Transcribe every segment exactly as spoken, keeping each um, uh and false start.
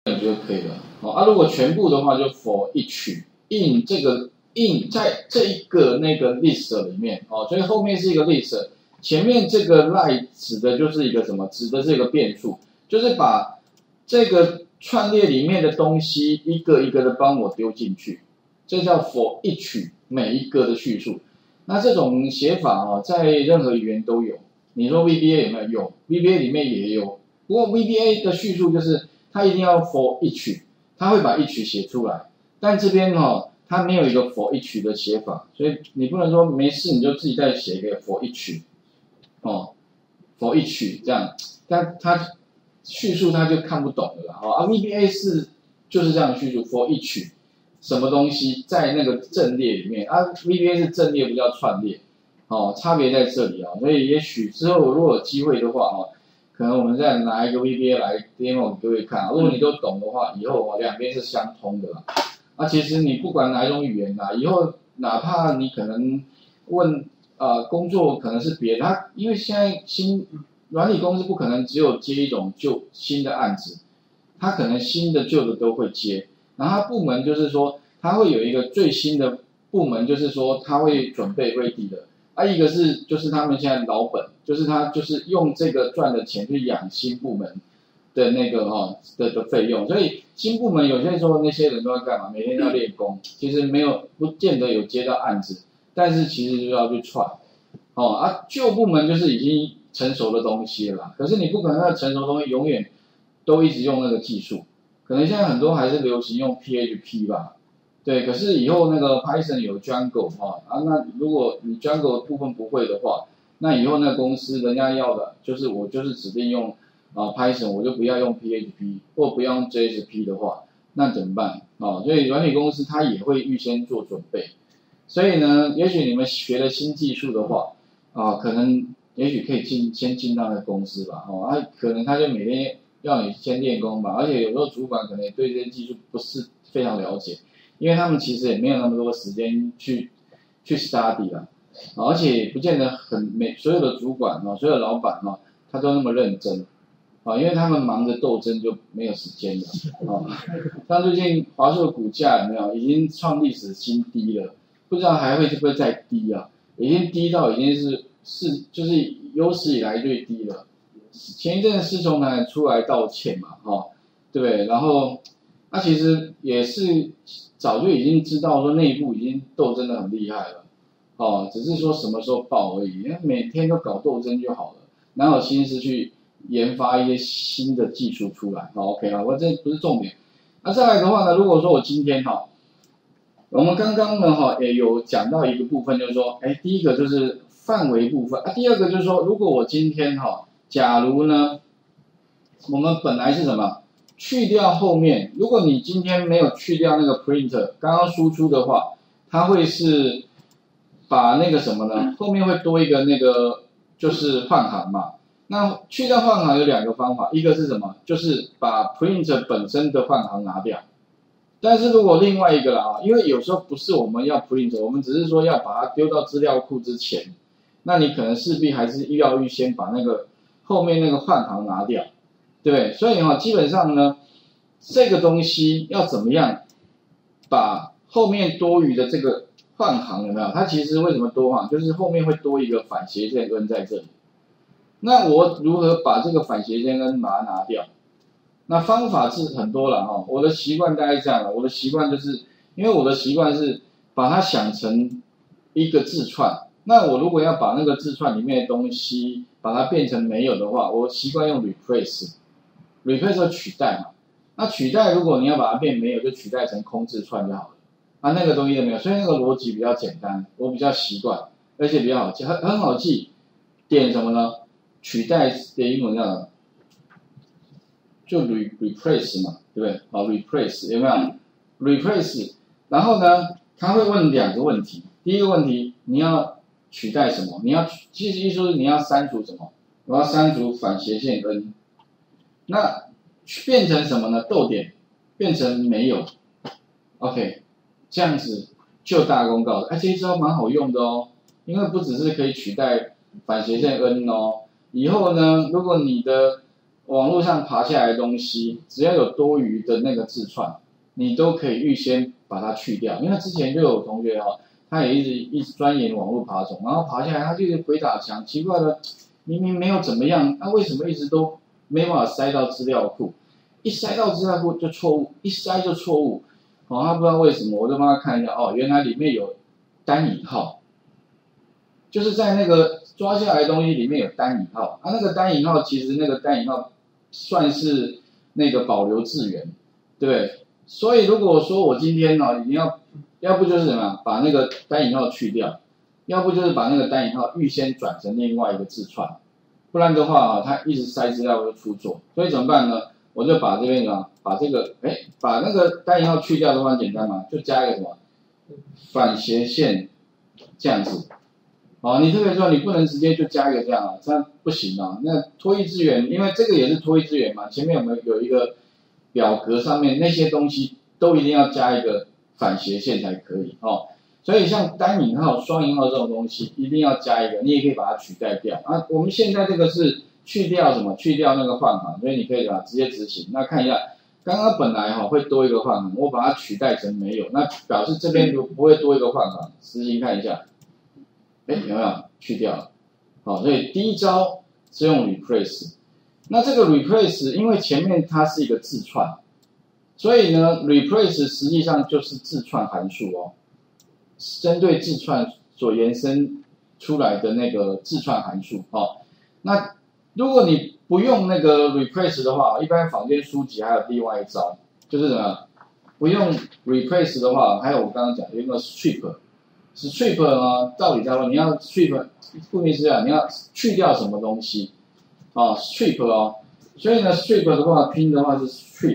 就可以了。哦啊，如果全部的话就 for each in 这个 in 在这一个那个 list 里面哦，所以后面是一个 list， 前面这个 line 指的就是一个什么？指的是一个变数，就是把这个串列里面的东西一个一个的帮我丢进去，这叫 for each 每一个的叙述。那这种写法哦，在任何语言都有。你说 V B A 有没有用 ？V B A 里面也有，不过 V B A 的叙述就是它一定要 for each， 它会把 each 写出来。但这边哦，它没有一个 for each 的写法，所以你不能说没事你就自己再写一个 for each， 哦 ，for each 这样，但它叙述它就看不懂了啦。哦，啊 V B A 是就是这样叙述 for each。什么东西在那个阵列里面啊 ？V B A 是阵列，不叫串列，哦，差别在这里啊、哦。所以也许之后如果有机会的话哦，可能我们再拿一个 V B A 来 demo 给各位看。如果你都懂的话，以后哦两边是相通的啦。啊，其实你不管哪一种语言啊，以后哪怕你可能问呃工作可能是别的，他因为现在新软体公司不可能只有接一种旧新的案子，他可能新的旧的都会接。然后它部门就是说，它会有一个最新的部门，就是说它会准备 ready 的。啊，一个是就是他们现在老本，就是他就是用这个赚的钱去养新部门的那个哈、哦、的的费用。所以新部门有些时候那些人都要干嘛？每天要练功，其实没有不见得有接到案子，但是其实就要去串。哦啊，旧部门就是已经成熟的东西了啦，可是你不可能那成熟的东西永远都一直用那个技术。可能现在很多还是流行用 P H P 吧，对，可是以后那个 Python 有 Django 哈、哦、啊，那如果你 Django 部分不会的话，那以后那公司人家要的就是我就是指定用啊 Python， 我就不要用 P H P 或不要用 J S P 的话，那怎么办啊、哦？所以软体公司它也会预先做准备，所以呢，也许你们学了新技术的话啊，可能也许可以进先进到那个公司吧，哦啊，可能他就每天要你先练功吧，而且有时候主管可能也对这些技术不是非常了解，因为他们其实也没有那么多时间去去 study 啦，而且也不见得很每所有的主管哦，所有的老板哦，他都那么认真啊，因为他们忙着斗争就没有时间了啊。像最近华硕的股价有没有已经创历史新低了，不知道还会会不会再低啊？已经低到已经是是就是有史以来最低了。前一阵施崇才出来道歉嘛，哈、哦，对不对？然后他、啊、其实也是早就已经知道说内部已经斗争的很厉害了，哦，只是说什么时候爆而已。因为每天都搞斗争就好了，哪有心思去研发一些新的技术出来？好 ，OK 啊，我这不是重点。那、啊、再来的话呢，如果说我今天哈，我们刚刚呢哈也有讲到一个部分，就是说，哎，第一个就是范围部分啊，第二个就是说，如果我今天哈。假如呢，我们本来是什么？去掉后面，如果你今天没有去掉那个 printer， 刚刚输出的话，它会是把那个什么呢？后面会多一个那个就是换行嘛。那去掉换行有两个方法，一个是什么？就是把 printer 本身的换行拿掉。但是如果另外一个啦啊，因为有时候不是我们要 printer， 我们只是说要把它丢到资料库之前，那你可能势必还是要预先把那个后面那个换行拿掉，对不对？所以哈、哦，基本上呢，这个东西要怎么样把后面多余的这个换行有没有？它其实为什么多啊？就是后面会多一个反斜线 n 在这里。那我如何把这个反斜线 n 把它拿掉？那方法是很多了哈、哦。我的习惯大概是这样的，我的习惯就是因为我的习惯是把它想成一个字串。那我如果要把那个字串里面的东西把它变成没有的话，我习惯用 replace，replace 取代嘛。那取代如果你要把它变没有，就取代成空字串就好了。啊，那个东西都没有，所以那个逻辑比较简单，我比较习惯，而且比较好记，很很好记。点什么呢？取代的英文叫就 re replace 嘛，对不对？好 ，replace 有没有 ？replace， 然后呢，他会问两个问题。第一个问题，你要取代什么？你要其实意思是你要删除什么？我要删除反斜线 n， 那变成什么呢？逗点变成没有 ，OK， 这样子就大功告成。哎，这一招蛮好用的哦，因为不只是可以取代反斜线 n 哦，以后呢，如果你的网络上爬下来的东西，只要有多余的那个字串，你都可以预先把它去掉。因为之前就有同学哦，他也一直一直钻研网络爬虫，然后爬下来他就是鬼打墙，奇怪了，明明没有怎么样，那为什么一直都没办法塞到资料库？一塞到资料库就错误，一塞就错误，哦，他不知道为什么，我就帮他看一下，哦，原来里面有单引号，就是在那个抓下来的东西里面有单引号，啊，那个单引号其实那个单引号算是那个保留字源，对不对？所以如果说我今天呢，你要，要不就是什么，把那个单引号去掉，要不就是把那个单引号预先转成另外一个字串，不然的话啊，它一直塞资料会出错，所以怎么办呢？我就把这边啊，把这个，哎，把那个单引号去掉的话，简单嘛，就加一个什么反斜线，这样子。哦，你特别说你不能直接就加一个这样啊，这样不行啊。那拖曳资源，因为这个也是拖曳资源嘛，前面有没有有一个表格上面那些东西都一定要加一个反斜线才可以哦。所以像单引号、双引号这种东西一定要加一个，你也可以把它取代掉啊。我们现在这个是去掉什么？去掉那个换行，所以你可以把直接执行。那看一下，刚刚本来哈、哦、会多一个换行，我把它取代成没有，那表示这边不会多一个换行。实行看一下。哎，有没有去掉了？好，所以第一招是用 replace。那这个 replace， 因为前面它是一个字串，所以呢 ，replace 实际上就是字串函数哦，针对字串所延伸出来的那个字串函数哦。那如果你不用那个 replace 的话，一般坊间书籍还有另外一招，就是什么？不用 replace 的话，还有我刚刚讲有一个 strip。strip 呢，到底在说你要 strip， 顾名思义啊，你要去掉什么东西啊 ？strip 哦，所以呢 strip 的话拼的话是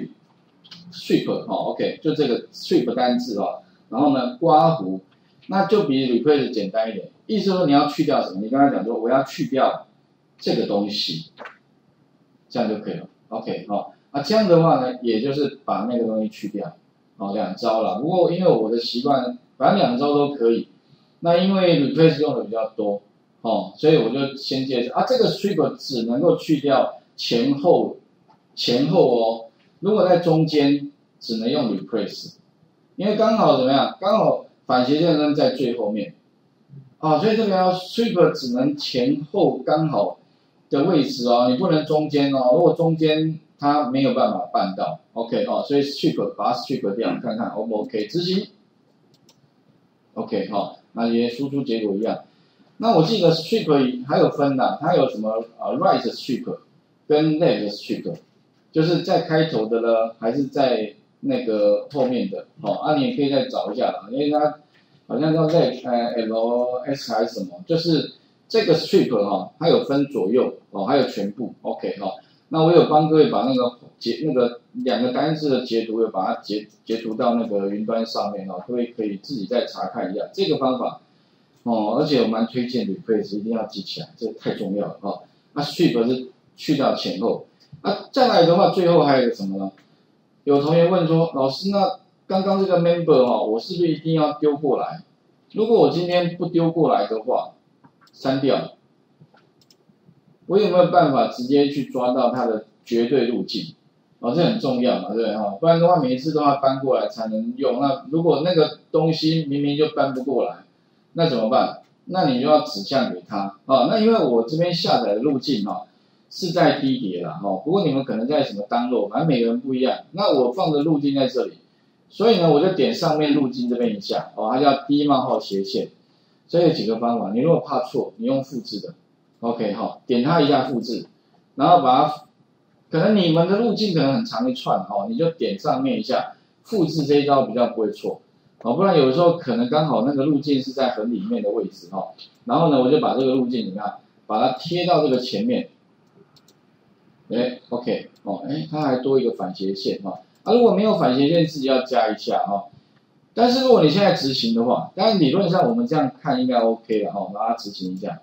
strip，strip 哦 ，OK， 就这个 strip 单字哦，然后呢刮弧，那就比 replace 简单一点，意思说你要去掉什么？你刚才讲说我要去掉这个东西，这样就可以了 ，OK 哦，啊这样的话呢，也就是把那个东西去掉，哦两招了，不过因为我的习惯。反正两招都可以，那因为 replace 用的比较多，哦，所以我就先介绍啊，这个 strip 只能够去掉前后前后哦，如果在中间只能用 replace， 因为刚好怎么样？刚好反斜线呢在最后面，啊，所以这个要 strip 只能前后刚好的位置哦，你不能中间哦，如果中间它没有办法办到 ，OK 哦，所以 strip 把它 strip 掉，看看 O 不 OK， 执行。OK 哈、哦，那也输出结果一样。那我记得 strip 还有分的，它有什么呃 right strip 跟 left strip， 就是在开头的呢，还是在那个后面的？哦，啊你也可以再找一下啦，因为它好像叫 left 呃 L S 还是什么，就是这个 strip 哈、哦，它有分左右哦，还有全部 OK 哈、哦。那我有帮各位把那个截那个两个单字的截图，有把它截截图到那个云端上面哦，各位可以自己再查看一下这个方法哦。而且我蛮推荐 replace 一定要记起来，这个太重要了哦。那 strip 是去掉前后，啊再来的话，最后还有一个什么呢？有同学问说，老师那刚刚这个 member 哦，我是不是一定要丢过来？如果我今天不丢过来的话，删掉。我有没有办法直接去抓到它的绝对路径？哦，这很重要嘛，对不对哈？不然的话，每一次都要搬过来才能用。那如果那个东西明明就搬不过来，那怎么办？那你就要指向给他啊。那因为我这边下载的路径哈是在低碟啦哈，不过你们可能在什么download，反正每个人不一样。那我放的路径在这里，所以呢，我就点上面路径这边一下哦，它叫低冒号斜线。所以有几个方法，你如果怕错，你用复制的。OK 哈，点它一下复制，然后把它，可能你们的路径可能很长一串哦，你就点上面一下，复制这一招比较不会错，哦，不然有的时候可能刚好那个路径是在很里面的位置哈，然后呢我就把这个路径怎么样，把它贴到这个前面，哎 OK 哦，哎它还多一个反斜线哈，啊如果没有反斜线自己要加一下哈，但是如果你现在执行的话，当然理论上我们这样看应该 OK 了哈，把它执行一下。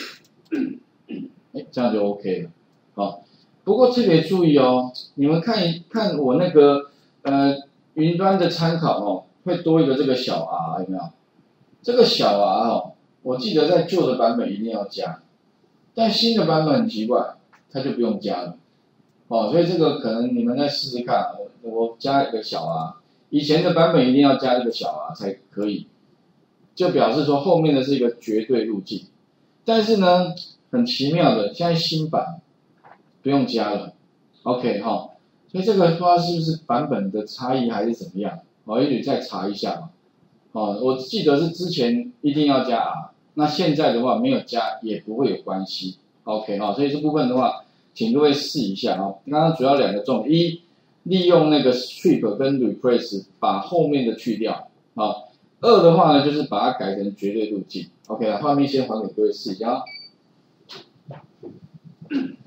哎，这样就 OK 了，好。不过特别注意哦，你们看一看我那个呃云端的参考哦，会多一个这个小 r 有没有？这个小 r 哦，我记得在旧的版本一定要加，但新的版本很奇怪，它就不用加了。 哦，所以这个可能你们再试试看，我我加一个小 r， 以前的版本一定要加这个小 r 才可以，就表示说后面的是一个绝对路径。但是呢，很奇妙的，现在新版不用加了 ，OK 哈、哦，所以这个不知道是不是版本的差异还是怎么样，哦，也许再查一下嘛。哦，我记得是之前一定要加 r， 那现在的话没有加也不会有关系 ，OK 哈、哦，所以这部分的话。请各位试一下哦。刚刚主要两个重点，一，利用那个 strip 跟 replace 把后面的去掉啊。二的话呢，就是把它改成绝对路径。OK 了，画面先还给各位试一下。